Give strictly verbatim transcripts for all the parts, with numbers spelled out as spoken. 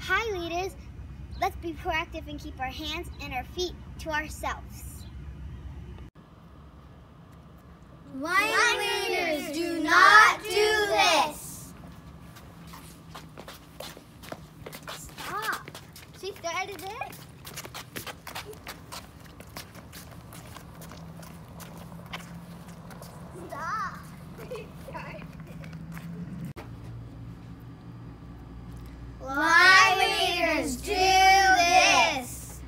Hi leaders, let's be proactive and keep our hands and our feet to ourselves. Line leaders, do not do this. Stop. She started it. Stop. Line leaders, do this.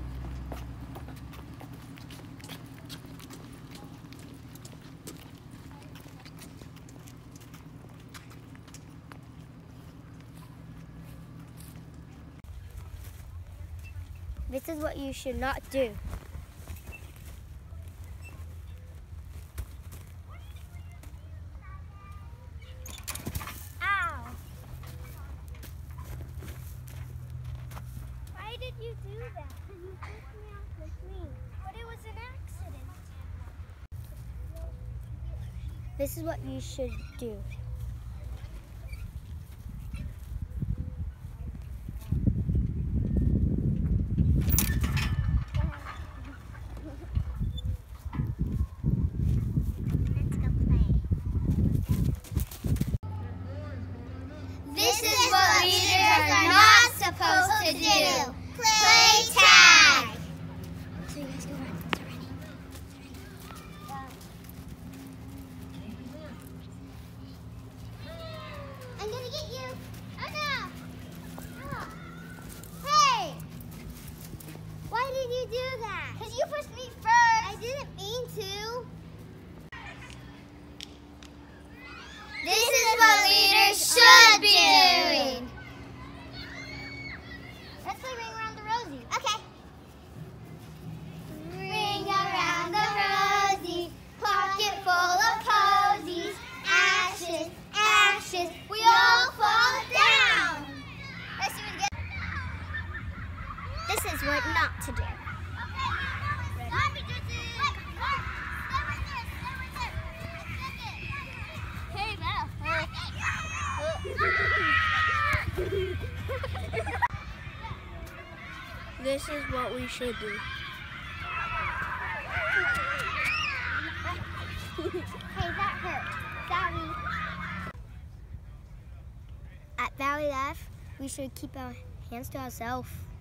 This is what you should not do. Ow! Why did you do that? Because you pushed me off the swing. But it was an accident. This is what you should do. This is what leaders are not supposed to do. Play tag. So you guys go run. Start running. I'm gonna get you. Oh no. Oh. Hey. Why did you do that? Because you pushed me first. I didn't mean to. This is what leaders should be doing. Let's play Ring Around the Rosie. Okay. Ring around the rosy, pocket full of posies, ashes, ashes, we all fall down. Let's do it again. This is what not to do. Hey, Belle. This is what we should do. Hey, that hurt. Sorry. At Valley Life, we should keep our hands to ourselves.